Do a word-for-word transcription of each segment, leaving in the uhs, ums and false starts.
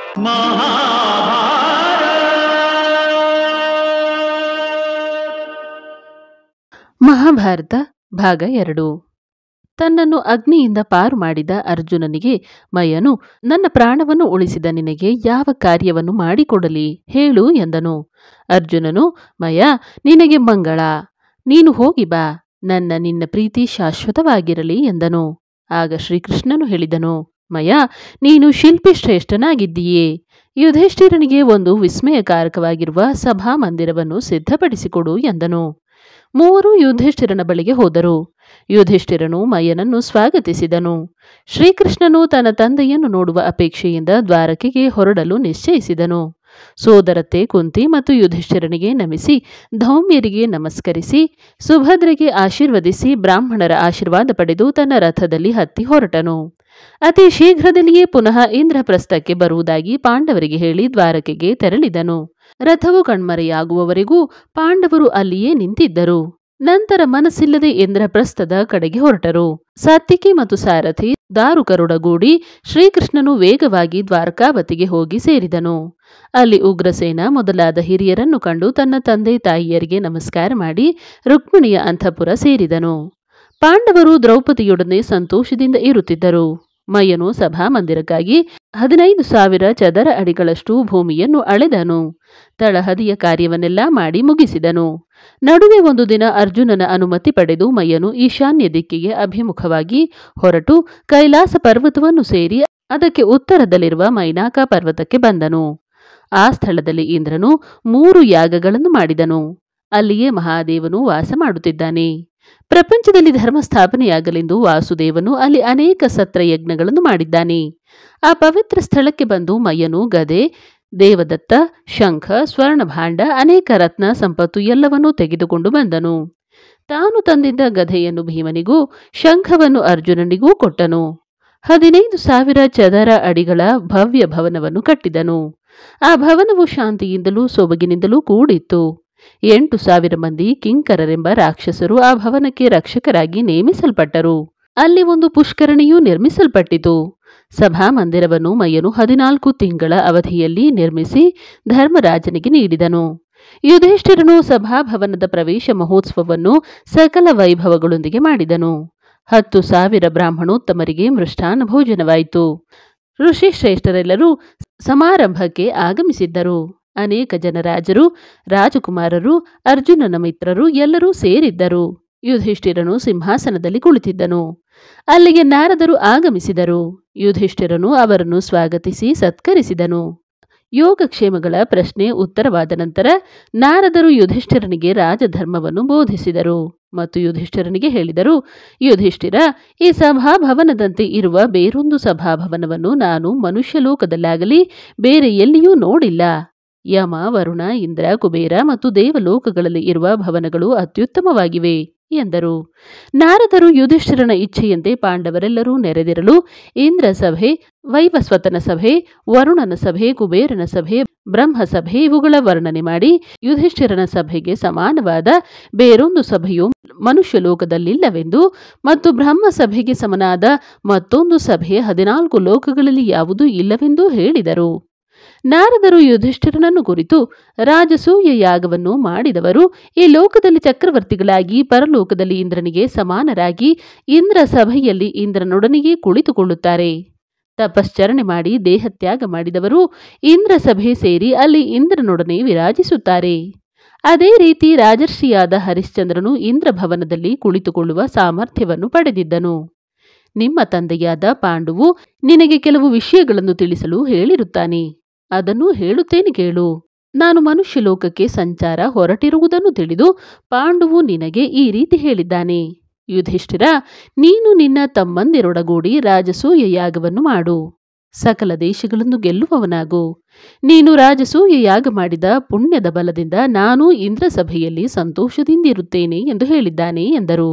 ಮಹಾಭಾರತ ಭಾಗ ಎರಡು. ತನ್ನನ್ನು ಅಗ್ನಿಯಿಂದ ಪಾರು ಮಾಡಿದ ಅರ್ಜುನನಿಗೆ ಮಯನು, ನನ್ನ ಪ್ರಾಣವನ್ನು ಉಳಿಸಿದ ನಿನಗೆ ಯಾವ ಕಾರ್ಯವನ್ನು ಮಾಡಿಕೊಡಲಿ ಹೇಳು ಎಂದನು. ಅರ್ಜುನನು, ಮಯ, ನಿನಗೆ ಮಂಗಳ, ನೀನು ಹೋಗಿ ಬಾ, ನನ್ನ ನಿನ್ನ ಪ್ರೀತಿ ಶಾಶ್ವತವಾಗಿರಲಿ ಎಂದನು. ಆಗ ಶ್ರೀಕೃಷ್ಣನು ಹೇಳಿದನು, ಮಯ, ನೀನು ಶಿಲ್ಪಿ ಶ್ರೇಷ್ಠನಾಗಿದ್ದೀಯೇ. ಯುಧಿಷ್ಠಿರನಿಗೆ ಒಂದು ವಿಸ್ಮಯಕಾರಕವಾಗಿರುವ ಸಭಾಮಂದಿರವನ್ನು ಸಿದ್ಧಪಡಿಸಿಕೊಡು ಎಂದನು. ಮೂವರು ಯುಧಿಷ್ಠಿರನ ಬಳಿಗೆ ಹೋದರು. ಯುಧಿಷ್ಠಿರನು ಮಯನನ್ನು ಸ್ವಾಗತಿಸಿದನು. ಶ್ರೀಕೃಷ್ಣನು ತನ್ನ ತಂದೆಯನ್ನು ನೋಡುವ ಅಪೇಕ್ಷೆಯಿಂದ ದ್ವಾರಕೆಗೆ ಹೊರಡಲು ನಿಶ್ಚಯಿಸಿದನು. ಸೋದರತ್ತೆ ಕುಂತಿ ಮತ್ತು ಯುಧಿಷ್ಠಿರನಿಗೆ ನಮಿಸಿ ಧೌಮ್ಯರಿಗೆ ನಮಸ್ಕರಿಸಿ ಸುಭದ್ರೆಗೆ ಆಶೀರ್ವದಿಸಿ ಬ್ರಾಹ್ಮಣರ ಆಶೀರ್ವಾದ ಪಡೆದು ತನ್ನ ರಥದಲ್ಲಿ ಹತ್ತಿ ಹೊರಟನು. ಅತಿ ಶೀಘ್ರದಲ್ಲಿಯೇ ಪುನಃ ಇಂದ್ರಪ್ರಸ್ಥಕ್ಕೆ ಬರುವುದಾಗಿ ಪಾಂಡವರಿಗೆ ಹೇಳಿ ದ್ವಾರಕೆಗೆ ತೆರಳಿದನು. ರಥವು ಕಣ್ಮರೆಯಾಗುವವರೆಗೂ ಪಾಂಡವರು ಅಲ್ಲಿಯೇ ನಿಂತಿದ್ದರು. ನಂತರ ಮನಸ್ಸಿಲ್ಲದೆ ಇಂದ್ರಪ್ರಸ್ಥದ ಕಡೆಗೆ ಹೊರಟರು. ಸಾತ್ವಿಕಿ ಮತ್ತು ಸಾರಥಿ ದಾರುಕರೊಡಗೂಡಿ ಶ್ರೀಕೃಷ್ಣನು ವೇಗವಾಗಿ ದ್ವಾರಕಾವತಿಗೆ ಹೋಗಿ ಸೇರಿದನು. ಅಲ್ಲಿ ಉಗ್ರಸೇನ ಮೊದಲಾದ ಹಿರಿಯರನ್ನು ಕಂಡು ತನ್ನ ತಂದೆ ತಾಯಿಯರಿಗೆ ನಮಸ್ಕಾರ ಮಾಡಿ ರುಕ್ಮಿಣಿಯ ಅಂತಃಪುರ ಸೇರಿದನು. ಪಾಂಡವರು ದ್ರೌಪದಿಯೊಡನೆ ಸಂತೋಷದಿಂದ ಇರುತ್ತಿದ್ದರು. ಮಯನು ಸಭಾಮಂದಿರಕ್ಕಾಗಿ ಹದಿನೈದು ಸಾವಿರ ಚದರ ಅಡಿಗಳಷ್ಟು ಭೂಮಿಯನ್ನು ಅಳೆದನು. ತಳಹದಿಯ ಕಾರ್ಯವನ್ನೆಲ್ಲ ಮಾಡಿ ಮುಗಿಸಿದನು. ನಡುವೆ ಒಂದು ದಿನ ಅರ್ಜುನನ ಅನುಮತಿ ಪಡೆದು ಮಯನು ಈಶಾನ್ಯ ದಿಕ್ಕಿಗೆ ಅಭಿಮುಖವಾಗಿ ಹೊರಟು ಕೈಲಾಸ ಪರ್ವತವನ್ನು ಸೇರಿ ಅದಕ್ಕೆ ಉತ್ತರದಲ್ಲಿರುವ ಮೈನಾಕ ಪರ್ವತಕ್ಕೆ ಬಂದನು. ಆ ಸ್ಥಳದಲ್ಲಿ ಇಂದ್ರನು ಮೂರು ಯಾಗಗಳನ್ನು ಮಾಡಿದನು. ಅಲ್ಲಿಯೇ ಮಹಾದೇವನು ವಾಸ ಮಾಡುತ್ತಿದ್ದಾನೆ. ಪ್ರಪಂಚದಲ್ಲಿ ಧರ್ಮ ಸ್ಥಾಪನೆಯಾಗಲೆಂದು ವಾಸುದೇವನು ಅಲ್ಲಿ ಅನೇಕ ಸತ್ರಯಜ್ಞಗಳನ್ನು ಮಾಡಿದ್ದಾನೆ. ಆ ಪವಿತ್ರ ಸ್ಥಳಕ್ಕೆ ಬಂದು ಮಯನು ಗದೆ, ದೇವದತ್ತ, ಶಂಖ, ಸ್ವರ್ಣಭಾಂಡ, ಅನೇಕ ರತ್ನ ಸಂಪತ್ತು ಎಲ್ಲವನ್ನೂ ತೆಗೆದುಕೊಂಡು ಬಂದನು. ತಾನು ತಂದಿದ್ದ ಗದೆಯನ್ನು ಭೀಮನಿಗೂ ಶಂಖವನ್ನು ಅರ್ಜುನನಿಗೂ ಕೊಟ್ಟನು. ಹದಿನೈದು ಸಾವಿರ ಚದರ ಅಡಿಗಳ ಭವ್ಯ ಭವನವನ್ನು ಕಟ್ಟಿದನು. ಆ ಭವನವು ಶಾಂತಿಯಿಂದಲೂ ಸೊಬಗಿನಿಂದಲೂ ಕೂಡಿತ್ತು. ಎಂಟು ಸಾವಿರ ಮಂದಿ ಕಿಂಕರರೆಂಬ ರಾಕ್ಷಸರು ಆ ಭವನಕ್ಕೆ ರಕ್ಷಕರಾಗಿ ನೇಮಿಸಲ್ಪಟ್ಟರು. ಅಲ್ಲಿ ಒಂದು ಪುಷ್ಕರಣಿಯೂ ನಿರ್ಮಿಸಲ್ಪಟ್ಟಿತು. ಸಭಾಮಂದಿರವನ್ನು ಮಯನು ಹದಿನಾಲ್ಕು ತಿಂಗಳ ಅವಧಿಯಲ್ಲಿ ನಿರ್ಮಿಸಿ ಧರ್ಮರಾಜನಿಗೆ ನೀಡಿದನು. ಯುಧಿಷ್ಠಿರನು ಸಭಾಭವನದ ಪ್ರವೇಶ ಮಹೋತ್ಸವವನ್ನು ಸಕಲ ವೈಭವಗಳೊಂದಿಗೆ ಮಾಡಿದನು. ಹತ್ತು ಸಾವಿರ ಬ್ರಾಹ್ಮಣೋತ್ತಮರಿಗೆ ಮೃಷ್ಟಾನ್ನ ಭೋಜನವಾಯಿತು. ಋಷಿಶ್ರೇಷ್ಠರೆಲ್ಲರೂ ಸಮಾರಂಭಕ್ಕೆ ಆಗಮಿಸಿದ್ದರು. ಅನೇಕ ಜನ ರಾಜರು, ರಾಜಕುಮಾರರು, ಅರ್ಜುನನ ಮಿತ್ರರು ಎಲ್ಲರೂ ಸೇರಿದ್ದರು. ಯುಧಿಷ್ಠಿರನು ಸಿಂಹಾಸನದಲ್ಲಿ ಕುಳಿತಿದ್ದನು. ಅಲ್ಲಿಗೆ ನಾರದರು ಆಗಮಿಸಿದರು. ಯುಧಿಷ್ಠಿರನು ಅವರನ್ನು ಸ್ವಾಗತಿಸಿ ಸತ್ಕರಿಸಿದನು. ಯೋಗಕ್ಷೇಮಗಳ ಪ್ರಶ್ನೆ ಉತ್ತರವಾದ ನಂತರ ನಾರದರು ಯುಧಿಷ್ಠಿರನಿಗೆ ರಾಜಧರ್ಮವನ್ನು ಬೋಧಿಸಿದರು ಮತ್ತು ಯುಧಿಷ್ಠಿರನಿಗೆ ಹೇಳಿದರು, ಯುಧಿಷ್ಠಿರ, ಈ ಸಭಾಭವನದಂತೆ ಇರುವ ಬೇರೊಂದು ಸಭಾಭವನವನ್ನು ನಾನು ಮನುಷ್ಯಲೋಕದಲ್ಲಾಗಲಿ ಬೇರೆ ಎಲ್ಲಿಯೂ ನೋಡಿಲ್ಲ. ಯಮ, ವರುಣ, ಇಂದ್ರ, ಕುಬೇರ ಮತ್ತು ದೇವಲೋಕಗಳಲ್ಲಿ ಇರುವ ಭವನಗಳು ಅತ್ಯುತ್ತಮವಾಗಿವೆ ಎಂದರು. ನಾರದರು ಯುಧಿಷ್ಠಿರನ ಇಚ್ಛೆಯಂತೆ ಪಾಂಡವರೆಲ್ಲರೂ ನೆರೆದಿರಲು ಇಂದ್ರ ಸಭೆ, ವೈವಸ್ವತನ ಸಭೆ, ವರುಣನ ಸಭೆ, ಕುಬೇರನ ಸಭೆ, ಬ್ರಹ್ಮಸಭೆ ಇವುಗಳ ವರ್ಣನೆ ಮಾಡಿ ಯುಧಿಷ್ಠಿರನ ಸಭೆಗೆ ಸಮಾನವಾದ ಬೇರೊಂದು ಸಭೆಯು ಮನುಷ್ಯಲೋಕದಲ್ಲಿಲ್ಲವೆಂದು ಮತ್ತು ಬ್ರಹ್ಮಸಭೆಗೆ ಸಮನಾದ ಮತ್ತೊಂದು ಸಭೆ ಹದಿನಾಲ್ಕು ಲೋಕಗಳಲ್ಲಿ ಯಾವುದೂ ಇಲ್ಲವೆಂದೂ ಹೇಳಿದರು. ನಾರದರು ಯುಧಿಷ್ಠಿರನನ್ನು ಕುರಿತು, ರಾಜಸೂಯ ಯಾಗವನ್ನು ಮಾಡಿದವರು ಈ ಲೋಕದಲ್ಲಿ ಚಕ್ರವರ್ತಿಗಳಾಗಿ ಪರಲೋಕದಲ್ಲಿ ಇಂದ್ರನಿಗೆ ಸಮಾನರಾಗಿ ಇಂದ್ರ ಸಭೆಯಲ್ಲಿ ಇಂದ್ರನೊಡನೆಯೇ ಕುಳಿತುಕೊಳ್ಳುತ್ತಾರೆ. ತಪಶ್ಚರಣೆ ಮಾಡಿ ದೇಹತ್ಯಾಗ ಮಾಡಿದವರು ಇಂದ್ರ ಸಭೆ ಸೇರಿ ಅಲ್ಲಿ ಇಂದ್ರನೊಡನೆ ವಿರಾಜಿಸುತ್ತಾರೆ. ಅದೇ ರೀತಿ ರಾಜರ್ಷಿಯಾದ ಹರಿಶ್ಚಂದ್ರನು ಇಂದ್ರ ಭವನದಲ್ಲಿ ಕುಳಿತುಕೊಳ್ಳುವ ಸಾಮರ್ಥ್ಯವನ್ನು ಪಡೆದಿದ್ದನು. ನಿಮ್ಮ ತಂದೆಯಾದ ಪಾಂಡುವು ನಿನಗೆ ಕೆಲವು ವಿಷಯಗಳನ್ನು ತಿಳಿಸಲು ಹೇಳಿರುತ್ತಾನೆ. ಅದನ್ನು ಹೇಳುತ್ತೇನೆ ಕೇಳು. ನಾನು ಮನುಷ್ಯಲೋಕಕ್ಕೆ ಸಂಚಾರ ಹೊರಟಿರುವುದನ್ನು ತಿಳಿದು ಪಾಂಡುವು ನಿನಗೆ ಈ ರೀತಿ ಹೇಳಿದ್ದಾನೆ. ಯುಧಿಷ್ಠಿರ, ನೀನು ನಿನ್ನ ತಮ್ಮಂದಿರೊಡಗೂಡಿ ರಾಜಸೂಯ ಯಾಗವನ್ನು ಮಾಡು. ಸಕಲ ದೇಶಗಳನ್ನು ಗೆಲ್ಲುವವನಾಗು. ನೀನು ರಾಜಸೂಯ ಯಾಗ ಮಾಡಿದ ಪುಣ್ಯದ ಬಲದಿಂದ ನಾನು ಇಂದ್ರ ಸಭೆಯಲ್ಲಿ ಸಂತೋಷದಿಂದಿರುತ್ತೇನೆ ಎಂದು ಹೇಳಿದ್ದಾನೆ ಎಂದರು.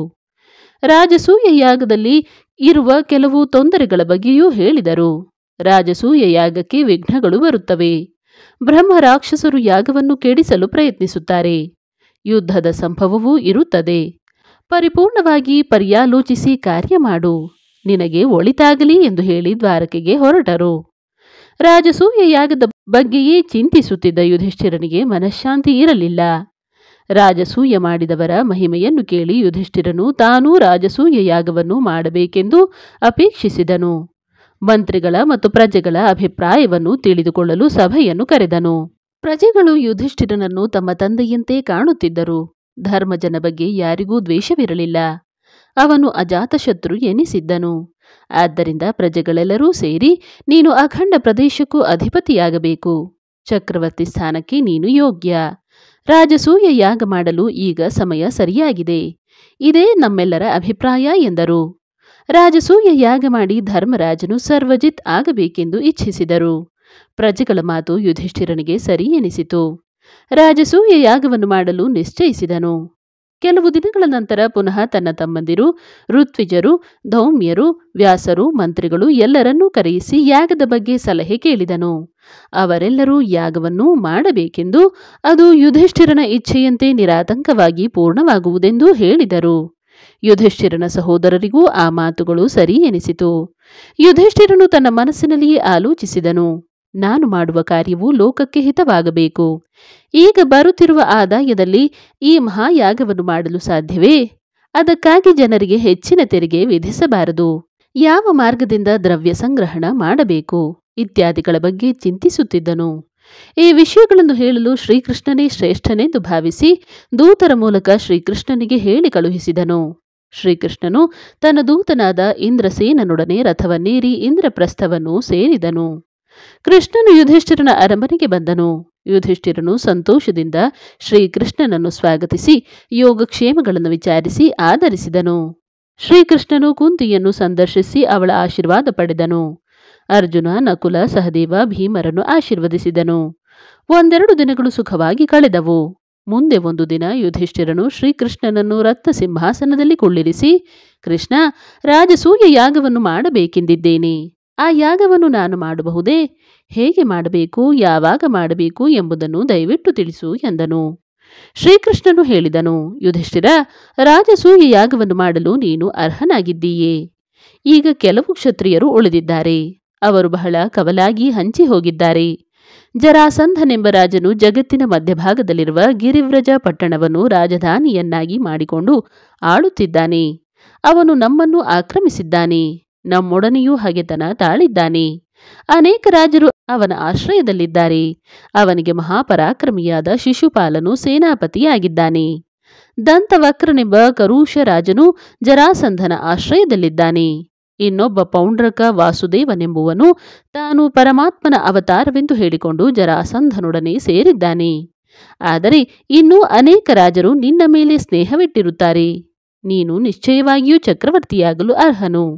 ರಾಜಸೂಯ ಯಾಗದಲ್ಲಿ ಇರುವ ಕೆಲವು ತೊಂದರೆಗಳ ಬಗ್ಗೆಯೂ ಹೇಳಿದರು. ರಾಜಸೂಯ ಯಾಗಕ್ಕೆ ವಿಘ್ನಗಳು ಬರುತ್ತವೆ. ಬ್ರಹ್ಮ ರಾಕ್ಷಸರು ಯಾಗವನ್ನು ಕೆಡಿಸಲು ಪ್ರಯತ್ನಿಸುತ್ತಾರೆ. ಯುದ್ಧದ ಸಂಭವವೂ ಇರುತ್ತದೆ. ಪರಿಪೂರ್ಣವಾಗಿ ಪರ್ಯಾಲೋಚಿಸಿ ಕಾರ್ಯ ಮಾಡು. ನಿನಗೆ ಒಳಿತಾಗಲಿ ಎಂದು ಹೇಳಿ ದ್ವಾರಕೆಗೆ ಹೊರಟರು. ರಾಜಸೂಯ ಯಾಗದ ಬಗ್ಗೆಯೇ ಚಿಂತಿಸುತ್ತಿದ್ದ ಯುಧಿಷ್ಠಿರನಿಗೆ ಮನಃಶಾಂತಿ ಇರಲಿಲ್ಲ. ರಾಜಸೂಯ ಮಾಡಿದವರ ಮಹಿಮೆಯನ್ನು ಕೇಳಿ ಯುಧಿಷ್ಠಿರನು ತಾನೂ ರಾಜಸೂಯ ಯಾಗವನ್ನು ಮಾಡಬೇಕೆಂದು ಅಪೇಕ್ಷಿಸಿದನು. ಮಂತ್ರಿಗಳ ಮತ್ತು ಪ್ರಜೆಗಳ ಅಭಿಪ್ರಾಯವನ್ನು ತಿಳಿದುಕೊಳ್ಳಲು ಸಭೆಯನ್ನು ಕರೆದನು. ಪ್ರಜೆಗಳು ಯುಧಿಷ್ಠಿರನನ್ನು ತಮ್ಮ ತಂದೆಯಂತೆ ಕಾಣುತ್ತಿದ್ದರು. ಧರ್ಮಜನ ಬಗ್ಗೆ ಯಾರಿಗೂ ದ್ವೇಷವಿರಲಿಲ್ಲ. ಅವನು ಅಜಾತಶತ್ರು ಎನಿಸಿದ್ದನು. ಆದ್ದರಿಂದ ಪ್ರಜೆಗಳೆಲ್ಲರೂ ಸೇರಿ, ನೀನು ಅಖಂಡ ಪ್ರದೇಶಕ್ಕೂ ಅಧಿಪತಿಯಾಗಬೇಕು. ಚಕ್ರವರ್ತಿ ಸ್ಥಾನಕ್ಕೆ ನೀನು ಯೋಗ್ಯ. ರಾಜಸೂಯ ಯಾಗ ಮಾಡಲು ಈಗ ಸಮಯ ಸರಿಯಾಗಿದೆ. ಇದೇ ನಮ್ಮೆಲ್ಲರ ಅಭಿಪ್ರಾಯ ಎಂದರು. ರಾಜಸೂಯ ಯಾಗ ಮಾಡಿ ಧರ್ಮರಾಜನು ಸರ್ವಜಿತ್ ಆಗಬೇಕೆಂದು ಇಚ್ಛಿಸಿದರು. ಪ್ರಜೆಗಳ ಮಾತು ಯುಧಿಷ್ಠಿರನಿಗೆ ಸರಿ ಎನಿಸಿತು. ರಾಜಸೂಯ ಯಾಗವನ್ನು ಮಾಡಲು ನಿಶ್ಚಯಿಸಿದನು. ಕೆಲವು ದಿನಗಳ ನಂತರ ಪುನಃ ತನ್ನ ತಮ್ಮಂದಿರು ಋತ್ವಿಜರು, ಧೌಮ್ಯರು, ವ್ಯಾಸರು, ಮಂತ್ರಿಗಳು ಎಲ್ಲರನ್ನೂ ಕರೆಯಿಸಿ ಯಾಗದ ಬಗ್ಗೆ ಸಲಹೆ ಕೇಳಿದನು. ಅವರೆಲ್ಲರೂ ಯಾಗವನ್ನು ಮಾಡಬೇಕೆಂದು, ಅದು ಯುಧಿಷ್ಠಿರನ ಇಚ್ಛೆಯಂತೆ ನಿರಾತಂಕವಾಗಿ ಪೂರ್ಣವಾಗುವುದೆಂದು ಹೇಳಿದರು. ಯುಧಿಷ್ಠಿರನ ಸಹೋದರರಿಗೂ ಆ ಮಾತುಗಳು ಸರಿ ಎನಿಸಿತು. ಯುಧಿಷ್ಠಿರನು ತನ್ನ ಮನಸ್ಸಿನಲ್ಲಿಯೇ ಆಲೋಚಿಸಿದನು, ನಾನು ಮಾಡುವ ಕಾರ್ಯವು ಲೋಕಕ್ಕೆ ಹಿತವಾಗಬೇಕು. ಈಗ ಬರುತ್ತಿರುವ ಆದಾಯದಲ್ಲಿ ಈ ಮಹಾಯಾಗವನ್ನು ಮಾಡಲು ಸಾಧ್ಯವೇ? ಅದಕ್ಕಾಗಿ ಜನರಿಗೆ ಹೆಚ್ಚಿನ ತೆರಿಗೆ ವಿಧಿಸಬಾರದು. ಯಾವ ಮಾರ್ಗದಿಂದ ದ್ರವ್ಯ ಸಂಗ್ರಹಣ ಮಾಡಬೇಕು ಇತ್ಯಾದಿಗಳ ಬಗ್ಗೆ ಚಿಂತಿಸುತ್ತಿದ್ದನು. ಈ ವಿಷಯಗಳನ್ನು ಹೇಳಲು ಶ್ರೀಕೃಷ್ಣನೇ ಶ್ರೇಷ್ಠನೆಂದು ಭಾವಿಸಿ ದೂತರ ಮೂಲಕ ಶ್ರೀಕೃಷ್ಣನಿಗೆ ಹೇಳಿ ಕಳುಹಿಸಿದನು. ಶ್ರೀಕೃಷ್ಣನು ತನ್ನ ದೂತನಾದ ಇಂದ್ರಸೇನನೊಡನೆ ರಥವನ್ನೇರಿ ಇಂದ್ರಪ್ರಸ್ಥವನ್ನು ಸೇರಿದನು. ಕೃಷ್ಣನು ಯುಧಿಷ್ಠಿರನ ಅರಮನೆಗೆ ಬಂದನು. ಯುಧಿಷ್ಠಿರನು ಸಂತೋಷದಿಂದ ಶ್ರೀಕೃಷ್ಣನನ್ನು ಸ್ವಾಗತಿಸಿ ಯೋಗಕ್ಷೇಮಗಳನ್ನು ವಿಚಾರಿಸಿ ಆದರಿಸಿದನು. ಶ್ರೀಕೃಷ್ಣನು ಕುಂತಿಯನ್ನು ಸಂದರ್ಶಿಸಿ ಅವಳ ಆಶೀರ್ವಾದ ಪಡೆದನು. ಅರ್ಜುನ, ನಕುಲ, ಸಹದೇವ, ಭೀಮರನ್ನು ಆಶೀರ್ವದಿಸಿದನು. ಒಂದೆರಡು ದಿನಗಳು ಸುಖವಾಗಿ ಕಳೆದವು. ಮುಂದೆ ಒಂದು ದಿನ ಯುಧಿಷ್ಠಿರನು ಶ್ರೀಕೃಷ್ಣನನ್ನು ರತ್ನ ಸಿಂಹಾಸನದಲ್ಲಿ ಕುಳ್ಳಿರಿಸಿ, ಕೃಷ್ಣ, ರಾಜಸೂಯ ಯಾಗವನ್ನು ಮಾಡಬೇಕೆಂದಿದ್ದೇನೆ. ಆ ಯಾಗವನ್ನು ನಾನು ಮಾಡಬಹುದೇ? ಹೇಗೆ ಮಾಡಬೇಕು, ಯಾವಾಗ ಮಾಡಬೇಕು ಎಂಬುದನ್ನು ದಯವಿಟ್ಟು ತಿಳಿಸು ಎಂದನು. ಶ್ರೀಕೃಷ್ಣನು ಹೇಳಿದನು, ಯುಧಿಷ್ಠಿರ, ರಾಜಸೂಯ ಯಾಗವನ್ನು ಮಾಡಲು ನೀನು ಅರ್ಹನಾಗಿದ್ದೀಯೆ. ಈಗ ಕೆಲವು ಕ್ಷತ್ರಿಯರು ಉಳಿದಿದ್ದಾರೆ. ಅವರು ಬಹಳ ಕವಲಾಗಿ ಹಂಚಿ ಹೋಗಿದ್ದಾರೆ. ಜರಾಸಂಧನೆಂಬ ರಾಜನು ಜಗತ್ತಿನ ಮಧ್ಯಭಾಗದಲ್ಲಿರುವ ಗಿರಿವ್ರಜ ಪಟ್ಟಣವನ್ನು ರಾಜಧಾನಿಯನ್ನಾಗಿ ಮಾಡಿಕೊಂಡು ಆಳುತ್ತಿದ್ದಾನೆ. ಅವನು ನಮ್ಮನ್ನು ಆಕ್ರಮಿಸಿದ್ದಾನೆ. ನಮ್ಮೊಡನೆಯೂ ಹಗೆತನ ತಾಳಿದ್ದಾನೆ. ಅನೇಕ ರಾಜರು ಅವನ ಆಶ್ರಯದಲ್ಲಿದ್ದಾರೆ. ಅವನಿಗೆ ಮಹಾಪರಾಕ್ರಮಿಯಾದ ಶಿಶುಪಾಲನು ಸೇನಾಪತಿಯಾಗಿದ್ದಾನೆ. ದಂತವಕ್ರನೆಂಬ ಕರುಷ ರಾಜನು ಜರಾಸಂಧನ ಆಶ್ರಯದಲ್ಲಿದ್ದಾನೆ. ಇನ್ನೊಬ್ಬ ಪೌಂಡ್ರಕ ವಾಸುದೇವನೆಂಬುವನು ತಾನು ಪರಮಾತ್ಮನ ಅವತಾರವೆಂದು ಹೇಳಿಕೊಂಡು ಜರಾಸಂಧನೊಡನೆ ಸೇರಿದ್ದಾನೆ. ಆದರೆ ಇನ್ನೂ ಅನೇಕ ರಾಜರು ನಿನ್ನ ಮೇಲೆ ಸ್ನೇಹವಿಟ್ಟಿರುತ್ತಾರೆ. ನೀನು ನಿಶ್ಚಯವಾಗಿಯೂ ಚಕ್ರವರ್ತಿಯಾಗಲು ಅರ್ಹನು.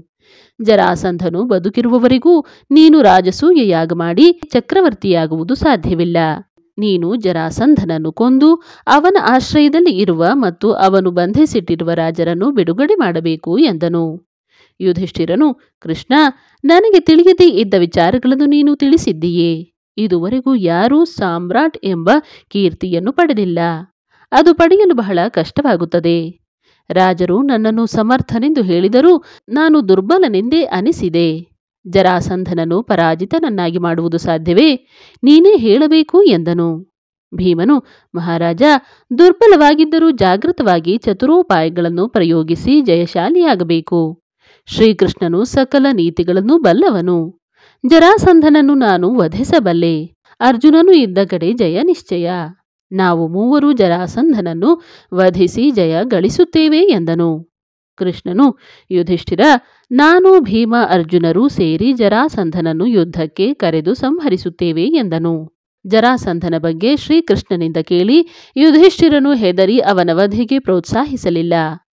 ಜರಾಸಂಧನು ಬದುಕಿರುವವರೆಗೂ ನೀನು ರಾಜಸೂಯ ಯಾಗ ಮಾಡಿ ಚಕ್ರವರ್ತಿಯಾಗುವುದು ಸಾಧ್ಯವಿಲ್ಲ. ನೀನು ಜರಾಸಂಧನನ್ನು ಕೊಂದು ಅವನ ಆಶ್ರಯದಲ್ಲಿ ಇರುವ ಮತ್ತು ಅವನು ಬಂಧಿಸಿಟ್ಟಿರುವ ರಾಜರನ್ನು ಬಿಡುಗಡೆ ಮಾಡಬೇಕು ಎಂದನು. ಯುಧಿಷ್ಠಿರನು, ಕೃಷ್ಣ, ನನಗೆ ತಿಳಿಯದೇ ಇದ್ದ ವಿಚಾರಗಳನ್ನು ನೀನು ತಿಳಿಸಿದ್ದೀಯೇ. ಇದುವರೆಗೂ ಯಾರೂ ಸಾಮ್ರಾಟ್ ಎಂಬ ಕೀರ್ತಿಯನ್ನು ಪಡೆದಿಲ್ಲ. ಅದು ಪಡೆಯಲು ಬಹಳ ಕಷ್ಟವಾಗುತ್ತದೆ. ರಾಜರು ನನ್ನನ್ನು ಸಮರ್ಥನೆಂದು ಹೇಳಿದರೂ ನಾನು ದುರ್ಬಲನೆಂದೇ ಅನಿಸಿದೆ. ಜರಾಸಂಧನನ್ನು ಪರಾಜಿತನನ್ನಾಗಿ ಮಾಡುವುದು ಸಾಧ್ಯವೇ? ನೀನೇ ಹೇಳಬೇಕು ಎಂದನು. ಭೀಮನು, ಮಹಾರಾಜ, ದುರ್ಬಲವಾಗಿದ್ದರೂ ಜಾಗೃತವಾಗಿ ಚತುರೋಪಾಯಗಳನ್ನು ಪ್ರಯೋಗಿಸಿ ಜಯಶಾಲಿಯಾಗಬೇಕು. ಶ್ರೀಕೃಷ್ಣನು ಸಕಲ ನೀತಿಗಳನ್ನು ಬಲ್ಲವನು. ಜರಾಸಂಧನನ್ನು ನಾನು ವಧಿಸಬಲ್ಲೆ. ಅರ್ಜುನನು ಇದ್ದ ಕಡೆ ಜಯ ನಿಶ್ಚಯ. ನಾವು ಮೂವರು ಜರಾಸಂಧನನ್ನು ವಧಿಸಿ ಜಯ ಗಳಿಸುತ್ತೇವೆ ಎಂದನು. ಕೃಷ್ಣನು, ಯುಧಿಷ್ಠಿರ, ನಾನು, ಭೀಮ, ಅರ್ಜುನರು ಸೇರಿ ಜರಾಸಂಧನನ್ನು ಯುದ್ಧಕ್ಕೆ ಕರೆದು ಸಂಹರಿಸುತ್ತೇವೆ ಎಂದನು. ಜರಾಸಂಧನ ಬಗ್ಗೆ ಶ್ರೀಕೃಷ್ಣನಿಂದ ಕೇಳಿ ಯುಧಿಷ್ಠಿರನು ಹೆದರಿ ಅವನ ವಧೆಗೆ ಪ್ರೋತ್ಸಾಹಿಸಲಿಲ್ಲ.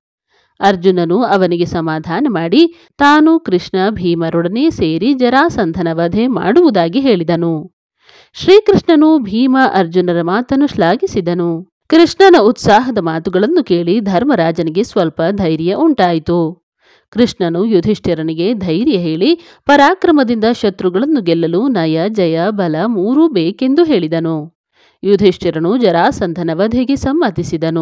ಅರ್ಜುನನು ಅವನಿಗೆ ಸಮಾಧಾನ ಮಾಡಿ ತಾನು ಕೃಷ್ಣ ಭೀಮರೊಡನೆ ಸೇರಿ ಜರಾಸಂಧನ ವಧೆ ಮಾಡುವುದಾಗಿ ಹೇಳಿದನು. ಶ್ರೀಕೃಷ್ಣನು ಭೀಮ ಅರ್ಜುನರ ಮಾತನ್ನು ಶ್ಲಾಘಿಸಿದನು. ಕೃಷ್ಣನ ಉತ್ಸಾಹದ ಮಾತುಗಳನ್ನು ಕೇಳಿ ಧರ್ಮರಾಜನಿಗೆ ಸ್ವಲ್ಪ ಧೈರ್ಯ ಉಂಟಾಯಿತು. ಕೃಷ್ಣನು ಯುಧಿಷ್ಠಿರನಿಗೆ ಧೈರ್ಯ ಹೇಳಿ ಪರಾಕ್ರಮದಿಂದ ಶತ್ರುಗಳನ್ನು ಗೆಲ್ಲಲು ನಯ, ಜಯ, ಬಲ ಮೂರೂ ಬೇಕೆಂದು ಹೇಳಿದನು. ಯುಧಿಷ್ಠಿರನು ಜರಾಸಂಧನ ವಧೆಗೆ ಸಮ್ಮತಿಸಿದನು.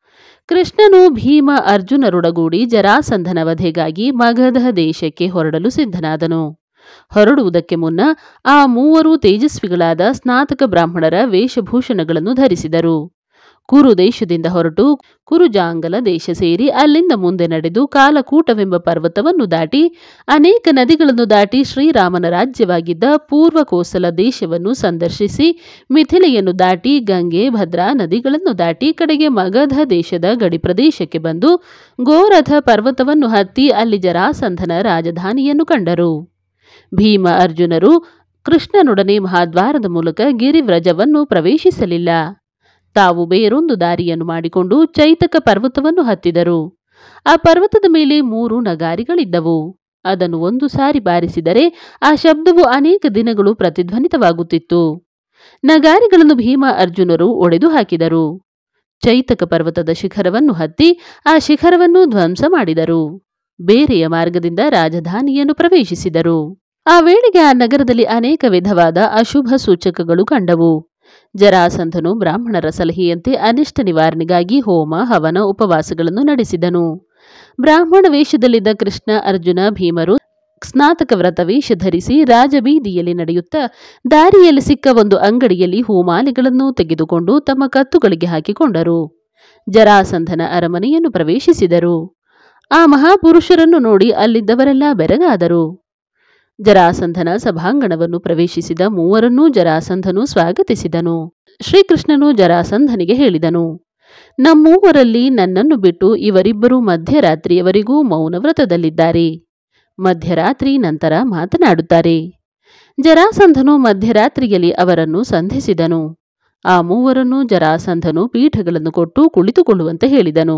ಕೃಷ್ಣನು ಭೀಮ ಅರ್ಜುನರೊಡಗೂಡಿ ಜರಾಸಂಧನ ವಧೆಗಾಗಿ ಮಗಧ ದೇಶಕ್ಕೆ ಹೊರಡಲು ಸಿದ್ಧನಾದನು. ಹೊರಡುವುದಕ್ಕೆ ಮುನ್ನ ಆ ಮೂವರು ತೇಜಸ್ವಿಗಳಾದ ಸ್ನಾತಕ ಬ್ರಾಹ್ಮಣರ ವೇಷಭೂಷಣಗಳನ್ನು ಧರಿಸಿದರು. ಕುರು ದೇಶದಿಂದ ಹೊರಟು ಕುರುಜಾಂಗಲ ದೇಶ ಸೇರಿ ಅಲ್ಲಿಂದ ಮುಂದೆ ನಡೆದು ಕಾಲಕೂಟವೆಂಬ ಪರ್ವತವನ್ನು ದಾಟಿ ಅನೇಕ ನದಿಗಳನ್ನು ದಾಟಿ ಶ್ರೀರಾಮನ ರಾಜ್ಯವಾಗಿದ್ದ ಪೂರ್ವ ಕೋಸಲ ದೇಶವನ್ನು ಸಂದರ್ಶಿಸಿ ಮಿಥಿಲೆಯನ್ನು ದಾಟಿ ಗಂಗೆ ಭದ್ರಾ ನದಿಗಳನ್ನು ದಾಟಿ ಕಡೆಗೆ ಮಗಧ ದೇಶದ ಗಡಿ ಪ್ರದೇಶಕ್ಕೆ ಬಂದು ಗೋರಥ ಪರ್ವತವನ್ನು ಹತ್ತಿ ಅಲ್ಲಿ ಜರಾಸಂಧನ ರಾಜಧಾನಿಯನ್ನು ಕಂಡರು. ಭೀಮ ಅರ್ಜುನರು ಕೃಷ್ಣನೊಡನೆ ಮಹಾದ್ವಾರದ ಮೂಲಕ ಗಿರಿವ್ರಜವನ್ನು ಪ್ರವೇಶಿಸಲಿಲ್ಲ. ತಾವು ಬೇರೊಂದು ದಾರಿಯನ್ನು ಮಾಡಿಕೊಂಡು ಚೈತಕ ಪರ್ವತವನ್ನು ಹತ್ತಿದರು. ಆ ಪರ್ವತದ ಮೇಲೆ ಮೂರು ನಗಾರಿಗಳಿದ್ದವು. ಅದನ್ನು ಒಂದು ಸಾರಿ ಬಾರಿಸಿದರೆ ಆ ಶಬ್ದವು ಅನೇಕ ದಿನಗಳು ಪ್ರತಿಧ್ವನಿತವಾಗುತ್ತಿತ್ತು. ನಗಾರಿಗಳನ್ನು ಭೀಮ ಅರ್ಜುನರು ಒಡೆದು ಹಾಕಿದರು. ಚೈತಕ ಪರ್ವತದ ಶಿಖರವನ್ನು ಹತ್ತಿ ಆ ಶಿಖರವನ್ನು ಧ್ವಂಸ ಮಾಡಿದರು. ಬೇರೆಯ ಮಾರ್ಗದಿಂದ ರಾಜಧಾನಿಯನ್ನು ಪ್ರವೇಶಿಸಿದರು. ಆ ವೇಳೆಗೆ ಆ ನಗರದಲ್ಲಿ ಅನೇಕ ವಿಧವಾದ ಅಶುಭ ಸೂಚಕಗಳು ಕಂಡವು. ಜರಾಸಂಧನು ಬ್ರಾಹ್ಮಣರ ಸಲಹೆಯಂತೆ ಅನಿಷ್ಟ ನಿವಾರಣೆಗಾಗಿ ಹೋಮ ಹವನ ಉಪವಾಸಗಳನ್ನು ನಡೆಸಿದನು. ಬ್ರಾಹ್ಮಣ ವೇಷದಲ್ಲಿದ್ದ ಕೃಷ್ಣ ಅರ್ಜುನ ಭೀಮರು ಸ್ನಾತಕ ವ್ರತ ವೇಷ ಧರಿಸಿ ರಾಜಬೀದಿಯಲ್ಲಿ ನಡೆಯುತ್ತಾ ದಾರಿಯಲ್ಲಿ ಸಿಕ್ಕ ಒಂದು ಅಂಗಡಿಯಲ್ಲಿ ಹೂಮಾಲೆಗಳನ್ನು ತೆಗೆದುಕೊಂಡು ತಮ್ಮ ಕತ್ತುಗಳಿಗೆ ಹಾಕಿಕೊಂಡರು. ಜರಾಸಂಧನ ಅರಮನೆಯನ್ನು ಪ್ರವೇಶಿಸಿದರು. ಆ ಮಹಾಪುರುಷರನ್ನು ನೋಡಿ ಅಲ್ಲಿದ್ದವರೆಲ್ಲ ಬೆರಗಾದರು. ಜರಾಸಂಧನ ಸಭಾಂಗಣವನ್ನು ಪ್ರವೇಶಿಸಿದ ಮೂವರನ್ನೂ ಜರಾಸಂಧನು ಸ್ವಾಗತಿಸಿದನು. ಶ್ರೀಕೃಷ್ಣನು ಜರಾಸಂಧನಿಗೆ ಹೇಳಿದನು, ನಮ್ಮೂವರಲ್ಲಿ ನನ್ನನ್ನು ಬಿಟ್ಟು ಇವರಿಬ್ಬರು ಮಧ್ಯರಾತ್ರಿಯವರೆಗೂ ಮೌನವ್ರತದಲ್ಲಿದ್ದಾರೆ. ಮಧ್ಯರಾತ್ರಿ ನಂತರ ಮಾತನಾಡುತ್ತಾರೆ. ಜರಾಸಂಧನು ಮಧ್ಯರಾತ್ರಿಯಲ್ಲಿ ಅವರನ್ನು ಸಂಧಿಸಿದನು. ಆ ಮೂವರನ್ನು ಜರಾಸಂಧನು ಪೀಠಗಳನ್ನು ಕೊಟ್ಟು ಕುಳಿತುಕೊಳ್ಳುವಂತೆ ಹೇಳಿದನು.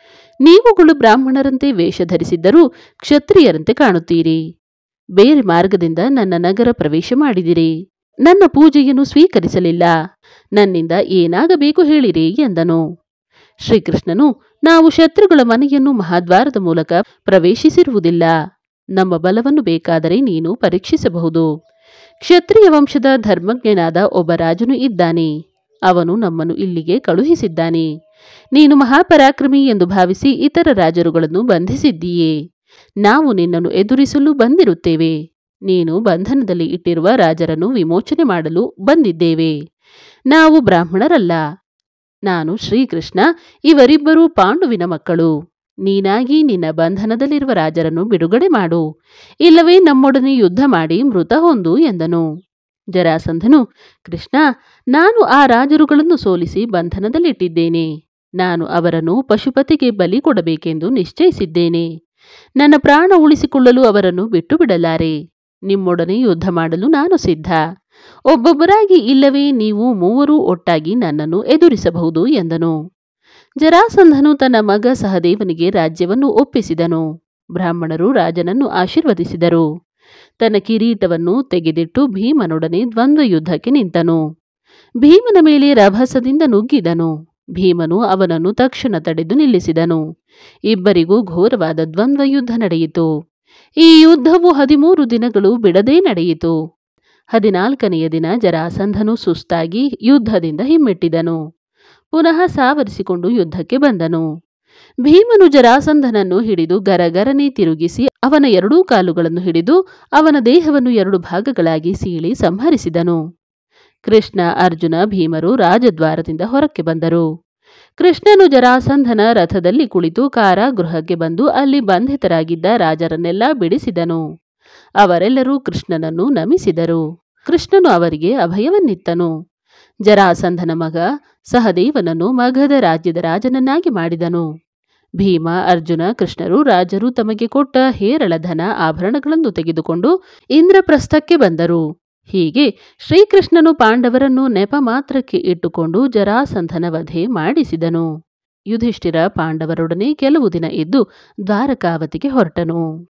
ನೀವುಗಳು ಬ್ರಾಹ್ಮಣರಂತೆ ವೇಷ ಧರಿಸಿದ್ದರೂ ಕ್ಷತ್ರಿಯರಂತೆ ಕಾಣುತ್ತೀರಿ. ಬೇರೆ ಮಾರ್ಗದಿಂದ ನನ್ನ ನಗರ ಪ್ರವೇಶ ಮಾಡಿದಿರಿ. ನನ್ನ ಪೂಜೆಯನ್ನು ಸ್ವೀಕರಿಸಲಿಲ್ಲ. ನನ್ನಿಂದ ಏನಾಗಬೇಕು ಹೇಳಿರಿ ಎಂದನು. ಶ್ರೀಕೃಷ್ಣನು, ನಾವು ಶತ್ರುಗಳ ಮನೆಯನ್ನು ಮಹಾದ್ವಾರದ ಮೂಲಕ ಪ್ರವೇಶಿಸಿರುವುದಿಲ್ಲ. ನಮ್ಮ ಬಲವನ್ನು ಬೇಕಾದರೆ ನೀನು ಪರೀಕ್ಷಿಸಬಹುದು. ಕ್ಷತ್ರಿಯ ವಂಶದ ಧರ್ಮಜ್ಞನಾದ ಒಬ್ಬ ರಾಜನು ಇದ್ದಾನೆ. ಅವನು ನಮ್ಮನ್ನು ಇಲ್ಲಿಗೆ ಕಳುಹಿಸಿದ್ದಾನೆ. ನೀನು ಮಹಾಪರಾಕ್ರಮಿ ಎಂದು ಭಾವಿಸಿ ಇತರ ರಾಜರುಗಳನ್ನು ಬಂಧಿಸಿದ್ದೀಯೇ. ನಾವು ನಿನ್ನನ್ನು ಎದುರಿಸಲು ಬಂದಿರುತ್ತೇವೆ. ನೀನು ಬಂಧನದಲ್ಲಿ ಇಟ್ಟಿರುವ ರಾಜರನ್ನು ವಿಮೋಚನೆ ಮಾಡಲು ಬಂದಿದ್ದೇವೆ. ನಾವು ಬ್ರಾಹ್ಮಣರಲ್ಲ. ನಾನು ಶ್ರೀಕೃಷ್ಣ. ಇವರಿಬ್ಬರೂ ಪಾಂಡುವಿನ ಮಕ್ಕಳು. ನೀನಾಗಿ ನಿನ್ನ ಬಂಧನದಲ್ಲಿರುವ ರಾಜರನ್ನು ಬಿಡುಗಡೆ ಮಾಡು, ಇಲ್ಲವೇ ನಮ್ಮೊಡನೆ ಯುದ್ಧ ಮಾಡಿ ಮೃತ ಹೊಂದು ಎಂದನು. ಜರಾಸಂಧನು, ಕೃಷ್ಣ, ನಾನು ಆ ರಾಜರುಗಳನ್ನು ಸೋಲಿಸಿ ಬಂಧನದಲ್ಲಿಟ್ಟಿದ್ದೇನೆ. ನಾನು ಅವರನ್ನು ಪಶುಪತಿಗೆ ಬಲಿ ಕೊಡಬೇಕೆಂದು ನಿಶ್ಚಯಿಸಿದ್ದೇನೆ. ನನ್ನ ಪ್ರಾಣ ಉಳಿಸಿಕೊಳ್ಳಲು ಅವರನ್ನು ಬಿಟ್ಟು ಬಿಡಲಾರೆ. ನಿಮ್ಮೊಡನೆ ಯುದ್ಧ ಮಾಡಲು ನಾನು ಸಿದ್ಧ. ಒಬ್ಬೊಬ್ಬರಾಗಿ ಇಲ್ಲವೇ ನೀವು ಮೂವರು ಒಟ್ಟಾಗಿ ನನ್ನನ್ನು ಎದುರಿಸಬಹುದು ಎಂದನು. ಜರಾಸಂಧನು ತನ್ನ ಮಗ ಸಹದೇವನಿಗೆ ರಾಜ್ಯವನ್ನು ಒಪ್ಪಿಸಿದನು. ಬ್ರಾಹ್ಮಣರು ರಾಜನನ್ನು ಆಶೀರ್ವದಿಸಿದರು. ತನ್ನ ಕಿರೀಟವನ್ನು ತೆಗೆದಿಟ್ಟು ಭೀಮನೊಡನೆ ದ್ವಂದ್ವ ಯುದ್ಧಕ್ಕೆ ನಿಂತನು. ಭೀಮನ ಮೇಲೆ ರಭಸದಿಂದ ನುಗ್ಗಿದನು. ಭೀಮನು ಅವನನ್ನು ತಕ್ಷಣ ತಡೆದು ನಿಲ್ಲಿಸಿದನು. ಇಬ್ಬರಿಗೂ ಘೋರವಾದ ದ್ವಂದ್ವ ಯುದ್ಧ ನಡೆಯಿತು. ಈ ಯುದ್ಧವು ಹದಿಮೂರು ದಿನಗಳು ಬಿಡದೇ ನಡೆಯಿತು. ಹದಿನಾಲ್ಕನೆಯ ದಿನ ಜರಾಸಂಧನು ಸುಸ್ತಾಗಿ ಯುದ್ಧದಿಂದ ಹಿಮ್ಮೆಟ್ಟಿದನು. ಪುನಃ ಸಾವರಿಸಿಕೊಂಡು ಯುದ್ಧಕ್ಕೆ ಬಂದನು. ಭೀಮನು ಜರಾಸಂಧನನ್ನು ಹಿಡಿದು ಗರಗರನೆ ತಿರುಗಿಸಿ ಅವನ ಎರಡೂ ಕಾಲುಗಳನ್ನು ಹಿಡಿದು ಅವನ ದೇಹವನ್ನು ಎರಡು ಭಾಗಗಳಾಗಿ ಸೀಳಿ ಸಂಹರಿಸಿದನು. ಕೃಷ್ಣ ಅರ್ಜುನ ಭೀಮರು ರಾಜದ್ವಾರದಿಂದ ಹೊರಕ್ಕೆ ಬಂದರು. ಕೃಷ್ಣನು ಜರಾಸಂಧನ ರಥದಲ್ಲಿ ಕುಳಿತು ಕಾರಾಗೃಹಕ್ಕೆ ಬಂದು ಅಲ್ಲಿ ಬಂಧಿತರಾಗಿದ್ದ ರಾಜರನ್ನೆಲ್ಲ ಬಿಡಿಸಿದನು. ಅವರೆಲ್ಲರೂ ಕೃಷ್ಣನನ್ನು ನಮಿಸಿದರು. ಕೃಷ್ಣನು ಅವರಿಗೆ ಅಭಯವನ್ನಿತ್ತನು. ಜರಾಸಂಧನ ಮಗ ಸಹದೇವನನ್ನು ಮಗಧ ರಾಜ್ಯದ ರಾಜನನ್ನಾಗಿ ಮಾಡಿದನು. ಭೀಮ ಅರ್ಜುನ ಕೃಷ್ಣರು ರಾಜರು ತಮಗೆ ಕೊಟ್ಟ ಹೇರಳ ಧನ ಆಭರಣಗಳನ್ನು ತೆಗೆದುಕೊಂಡು ಇಂದ್ರಪ್ರಸ್ಥಕ್ಕೆ ಬಂದರು. ಹೀಗೆ ಶ್ರೀಕೃಷ್ಣನು ಪಾಂಡವರನ್ನು ನೆಪ ಮಾತ್ರಕ್ಕೆ ಇಟ್ಟುಕೊಂಡು ಜರಾಸಂಧನ ವಧೆ ಮಾಡಿಸಿದನು. ಯುಧಿಷ್ಠಿರ ಪಾಂಡವರೊಡನೆ ಕೆಲವು ದಿನ ಇದ್ದು ದ್ವಾರಕಾವತಿಗೆ ಹೊರಟನು.